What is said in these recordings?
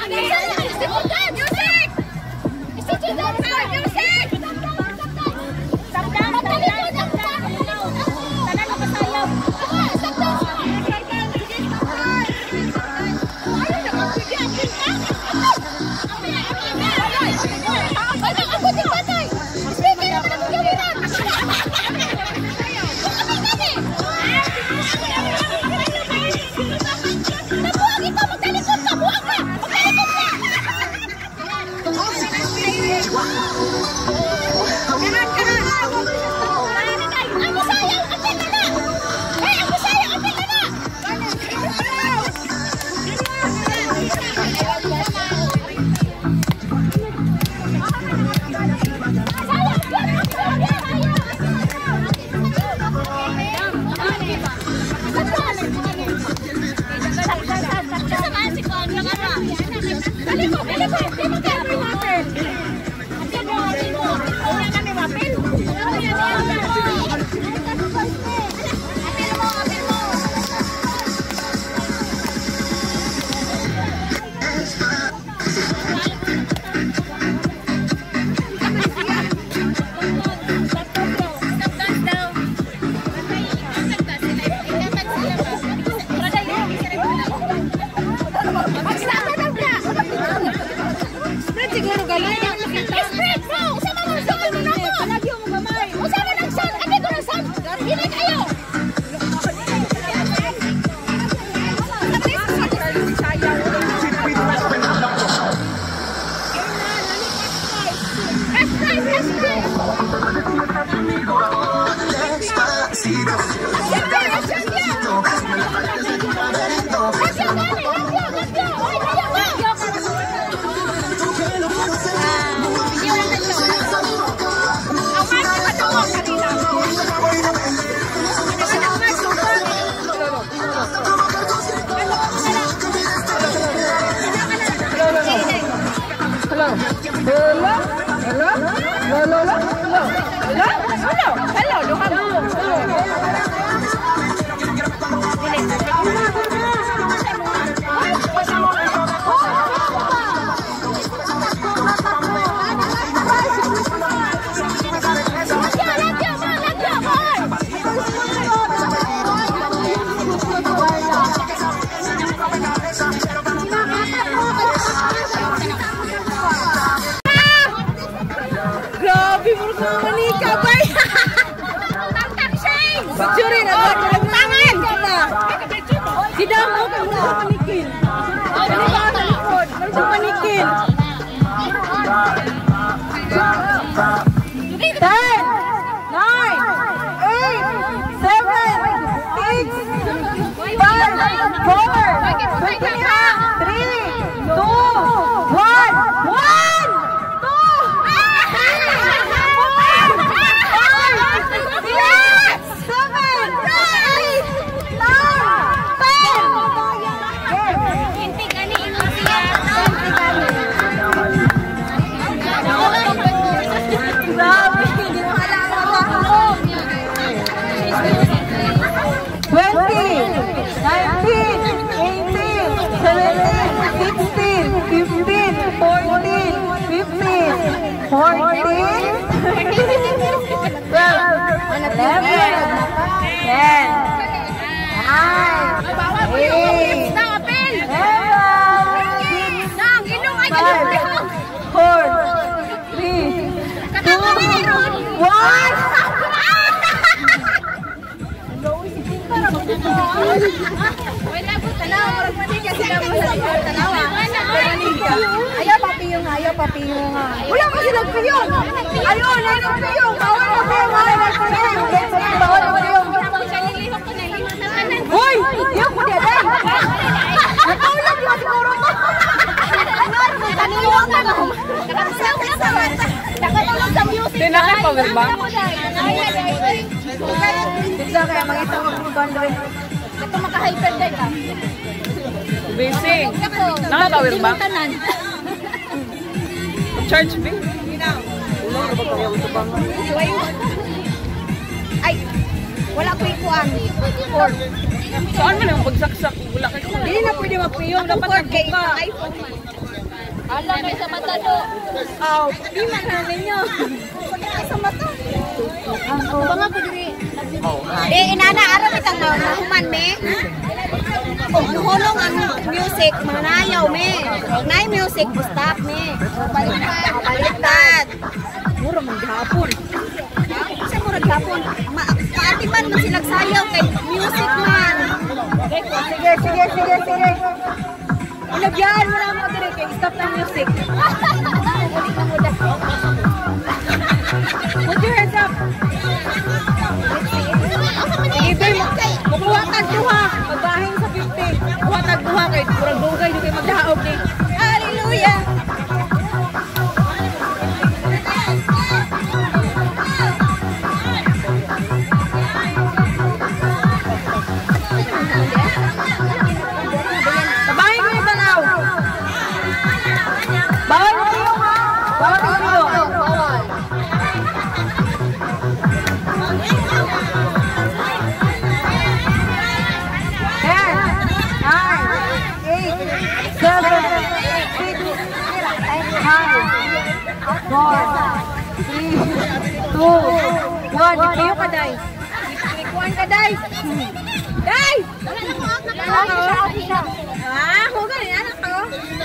Ayaw papiyong nga. Wala kasi nagpiyong. Ayun, ay nagpiyong. Bawal na piyong. Bawal na piyong. Hoy! Yung ko niya din. Natulog yung siguro mo. Kaniwang na mo. Nakatulog sa music. Tinaka-cover ba? Bisa kaya makita ko kung bandre. Ito maka-hyper din ka. Busy. Nakakawir ba? Charge fee? Ay, wala ko ikuan. Saan man ang pagsaksak? Wala kayo. Hindi na pwede magpiyong. Dapat nag-book ka. iPhone. Ala, may sa mata do. Aw, di man namin nyo. Sa mata. Banga ko diri. Inana, araw itang human, me. Hulong ang music, manayaw, me. Nay music, stop, me. Baliktad. Mura maghapon. Sa mura maghapon. Maatiman man silang sayaw kay music man. Sige. Ilagyan mo na mo dire kay stop na music. Put your hands up. Sige, makuha tag duha. Magbahin sa 50. Kuha tag duha kay murag dugay di kay magdaog ni. Hallelujah. Tabahin ko yung tanaw. Bawal mo kayo, ha? Bawal mo kayo. Bawal. 4, 3, 2, 1. Kayo ka, Day. Ikuan ka, Day. Day! Huwag na, anak ko.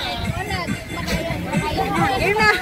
Ayun na.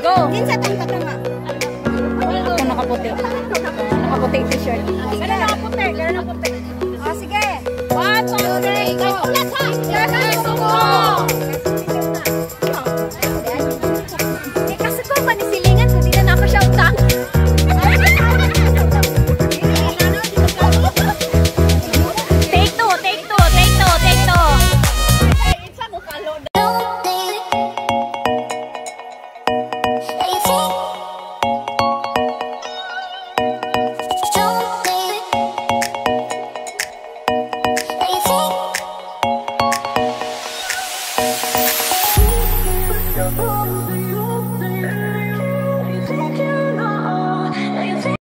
Go! Kinsa tayong katanga. Ako nakaputi. Nakaputi yung t-shirt. Gano'n nakaputi, gano'n nakaputi. O, sige. 1, 2, 3, go! Yes, ha! Yes, ha!